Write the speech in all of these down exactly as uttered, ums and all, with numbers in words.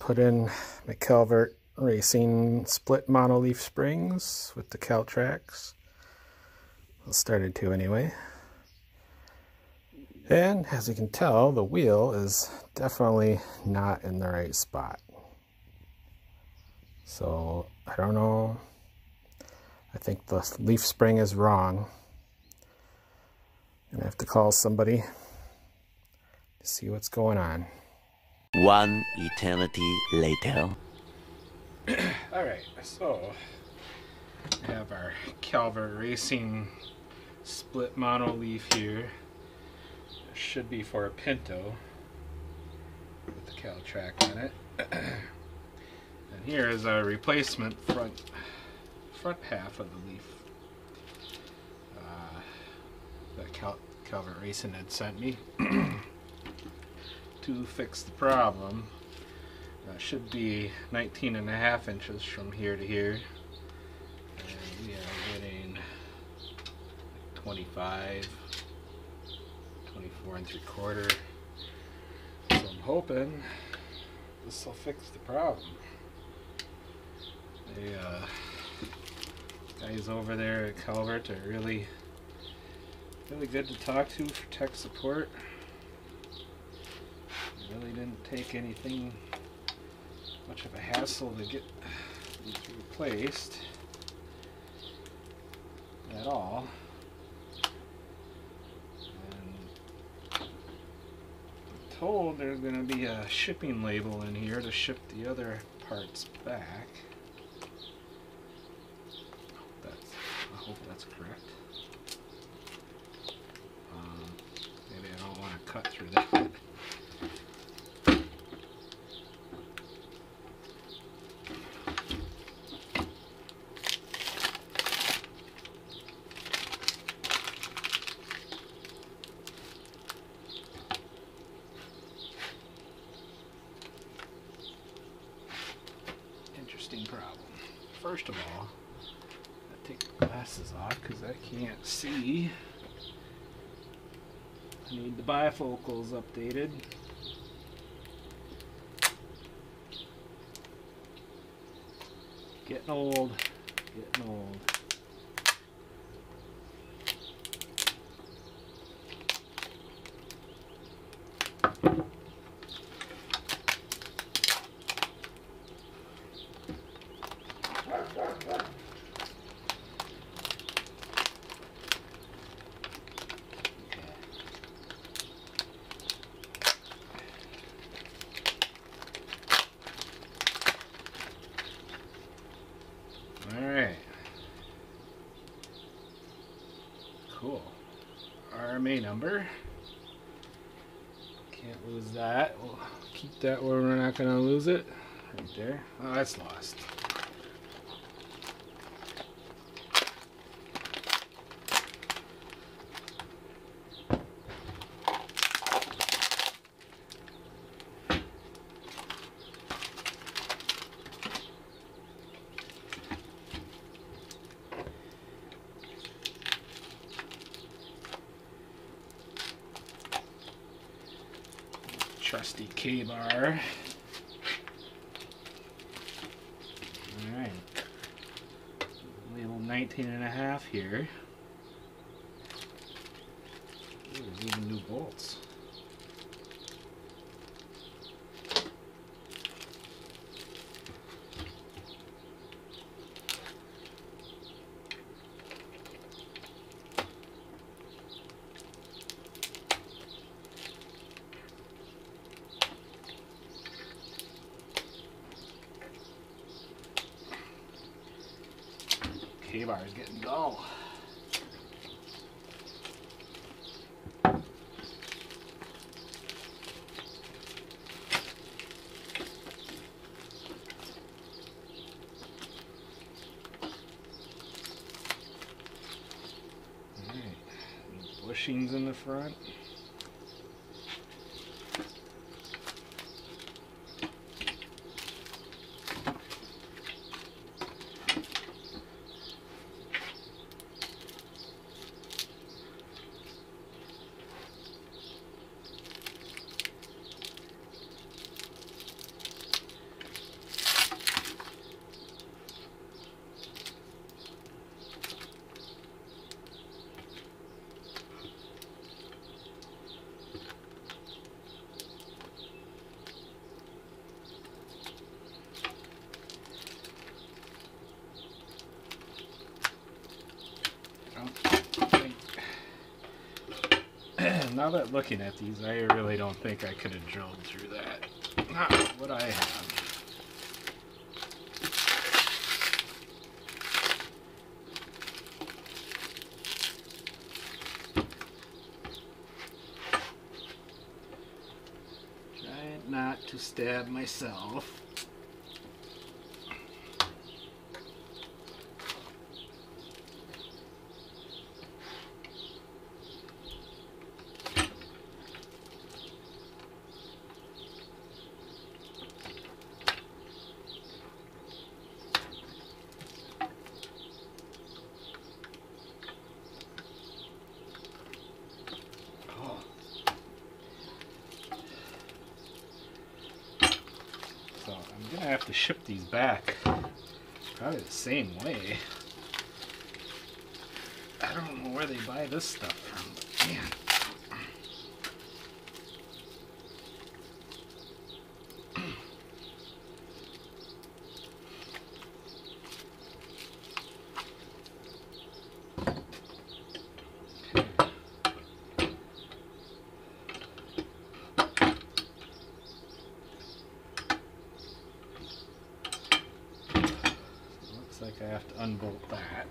put in my Calvert Racing split monoleaf springs with the Caltracs. I started to anyway. And as you can tell, the wheel is definitely not in the right spot. So I don't know. I think the leaf spring is wrong. I'm gonna have to call somebody to see what's going on. One eternity later. Alright, so we have our Calvert Racing split monoleaf here. It should be for a Pinto with the Caltrac on it. And here is our replacement front front half of the leaf uh, that Cal Calvert Racing had sent me to fix the problem. Uh, should be nineteen and a half inches from here to here, and we are getting twenty-five, twenty-four and three quarter. So I'm hoping this will fix the problem. The uh, guys over there at Calvert are really, really good to talk to for tech support. They really didn't take anything much of a hassle to get these replaced at all. And I'm told there's going to be a shipping label in here to ship the other parts back. That's, I hope that's correct. Um, maybe I don't want to cut through that. Problem. First of all, I take the glasses off because I can't see. I need the bifocals updated. Getting old, getting old. Alright. Cool. R M A number. Can't lose that. We'll keep that where we're not going to lose it. Right there. Oh, that's lost. Trusty K-bar. Alright. Label nineteen and a half here. Ooh, there's even new bolts. K-bar is getting dull. Alright, bushings in the front. now that looking at these, I really don't think I could have drilled through that. Not what I have. Trying not to stab myself. I have to ship these back probably the same way. I don't know where they buy this stuff from, but man. Like I have to unbolt that.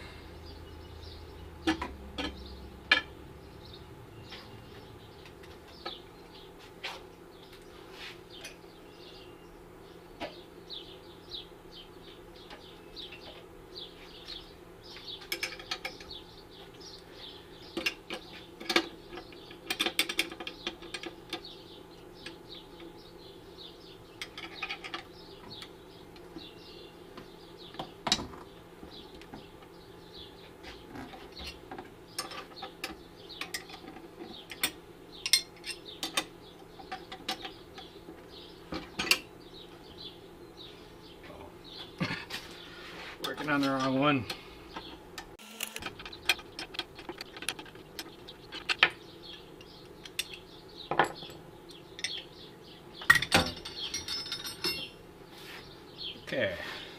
Working on the wrong one. Okay.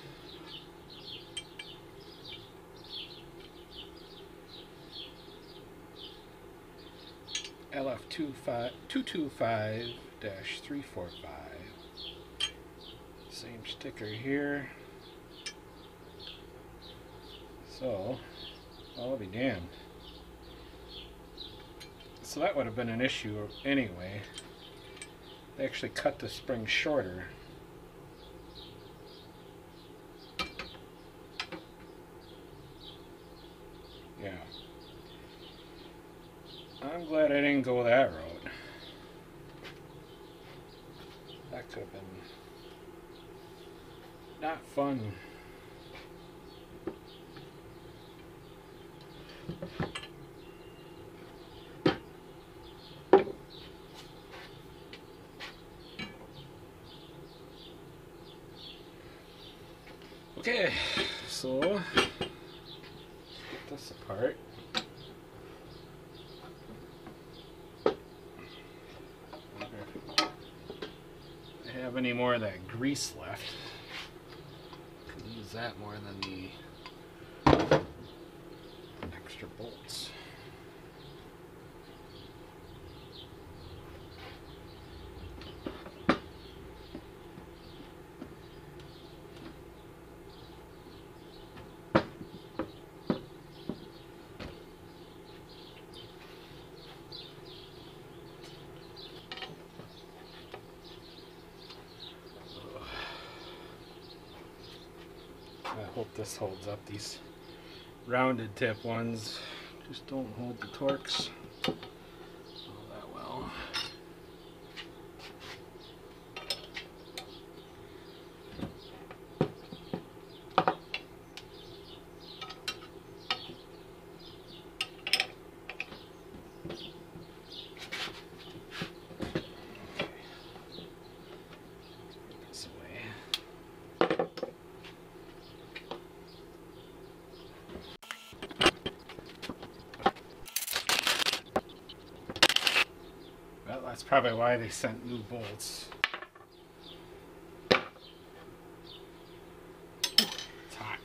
L F two two five dash three four five. Same sticker here. So, I'll be damned. So that would have been an issue anyway. They actually cut the spring shorter. Yeah. I'm glad I didn't go that route. That could have been not fun. Okay, so let's get this apart. I have any more of that grease left. Could use that more than the extra bolts. I hope this holds up. These rounded tip ones just don't hold the Torx all that well. That's probably why they sent new bolts. It's hot.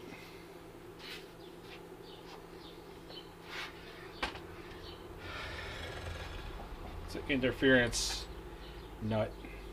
It's an interference nut.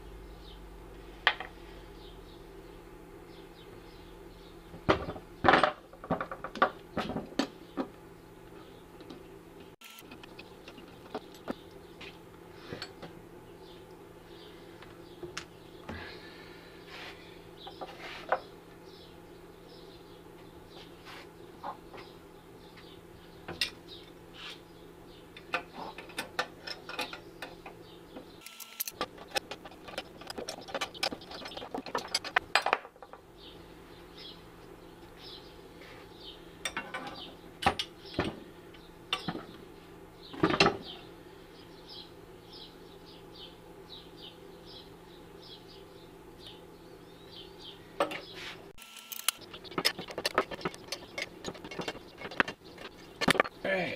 Alright.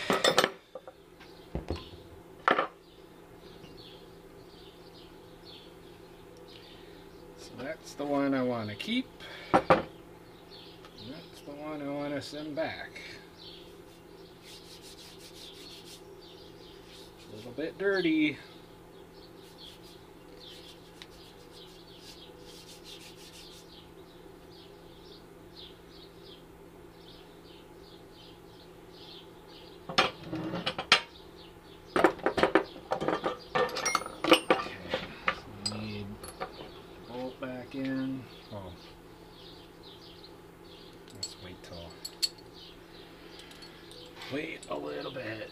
So that's the one I want to keep. And that's the one I want to send back. A little bit dirty. In. Oh, let's wait till wait a little bit.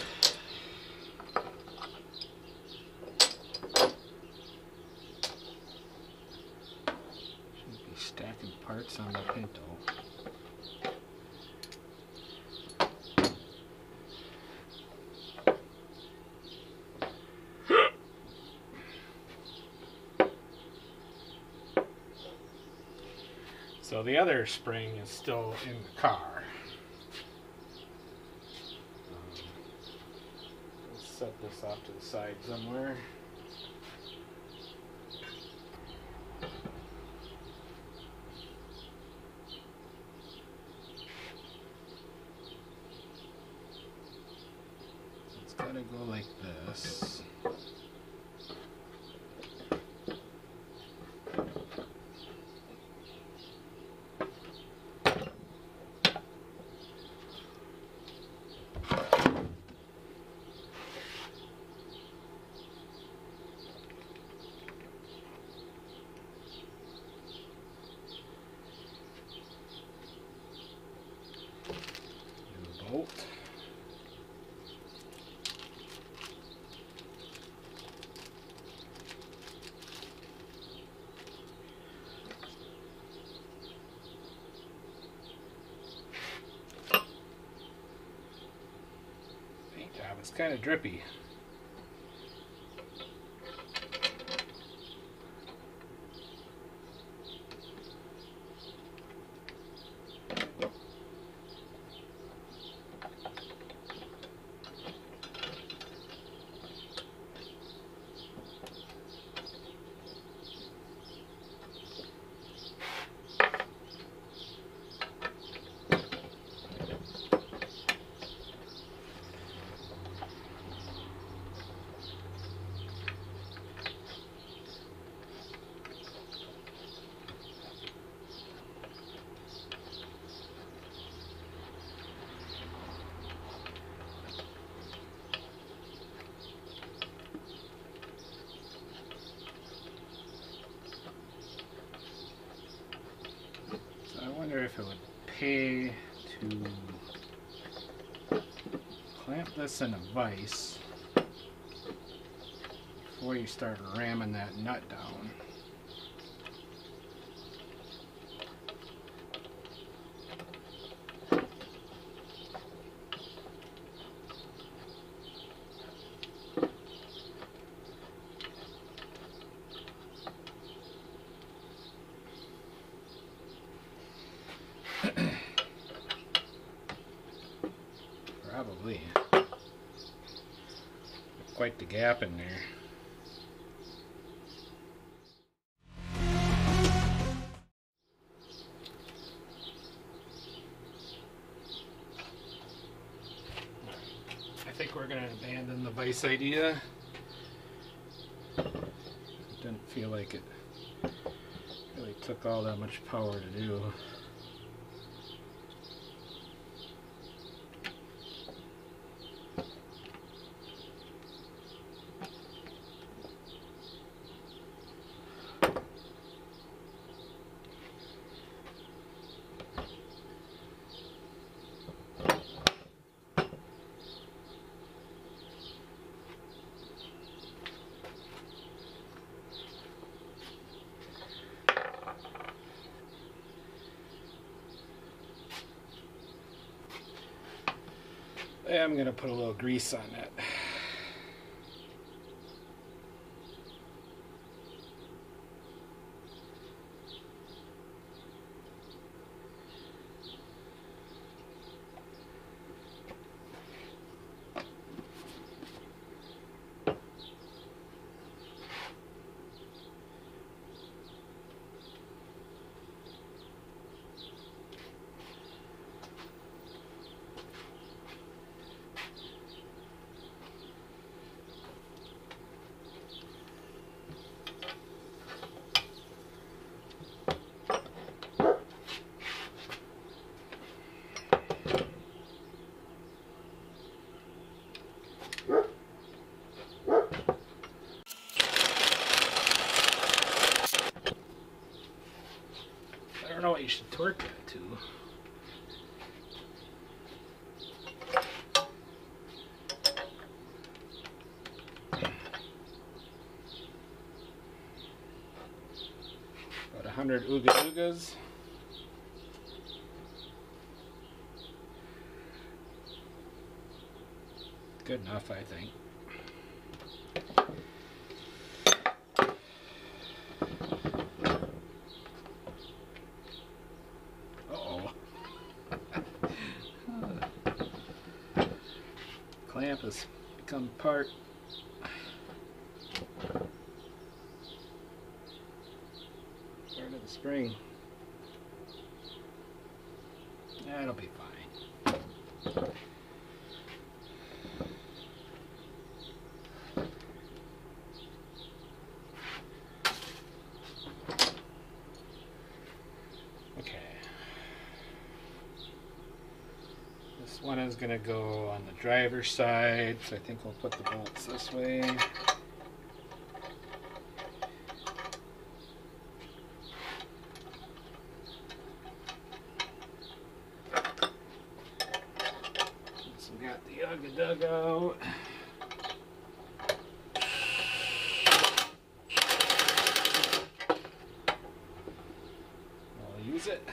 Should be stacking parts on the Pinto. So the other spring is still in the car. Um, let's set this off to the side somewhere. So it's got to go like this. Bolt. Paint job is kind of drippy. I wonder if it would pay to clamp this in a vise before you start ramming that nut down. Probably. Quite the gap in there. I think we're going to abandon the vise idea. feel like it really took all that much power to do. I'm going to put a little grease on that. I don't know what you should torque that to. About a hundred ooga oogas. Good enough, I think. Clamp has become part. Part of the spring. That'll be fine. Okay. This one is going to go on the driver's side, so I think we'll put the bolts this way. So we got the Ugga Dug out. I'll use it.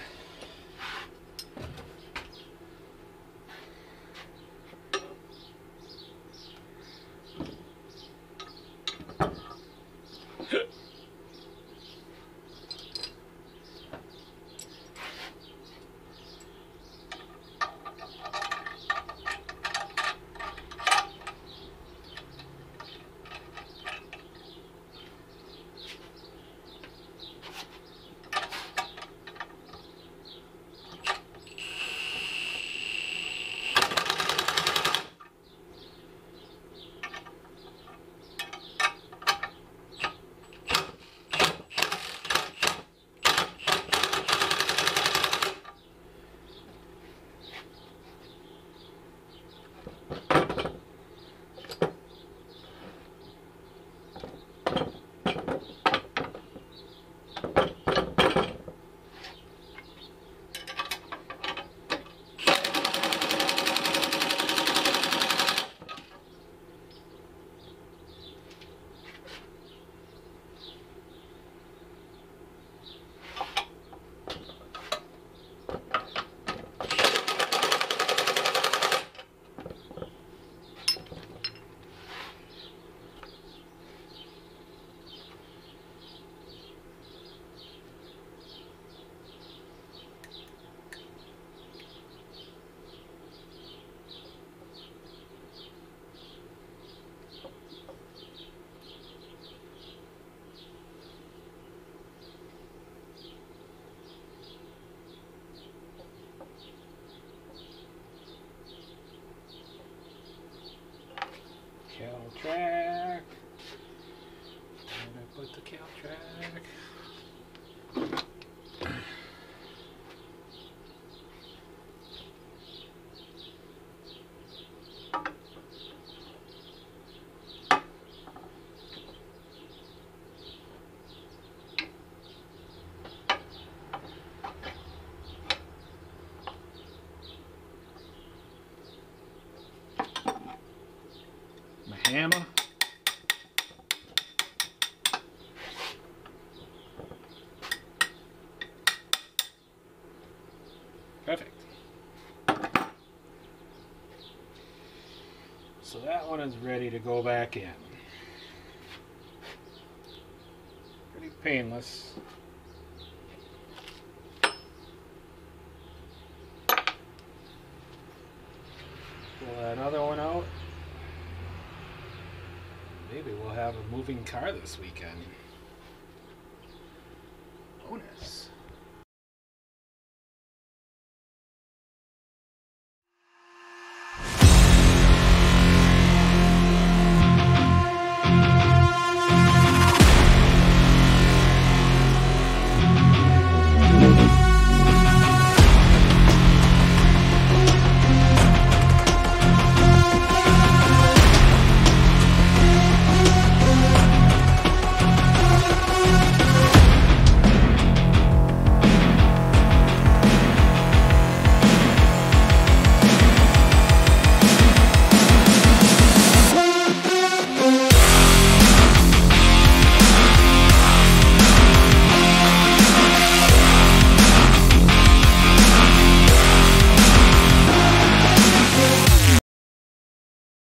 Caltracs. with the Caltrac. My hammer. Perfect. So that one is ready to go back in. Pretty painless. Pull that other one out. Maybe we'll have a moving car this weekend. Bonus.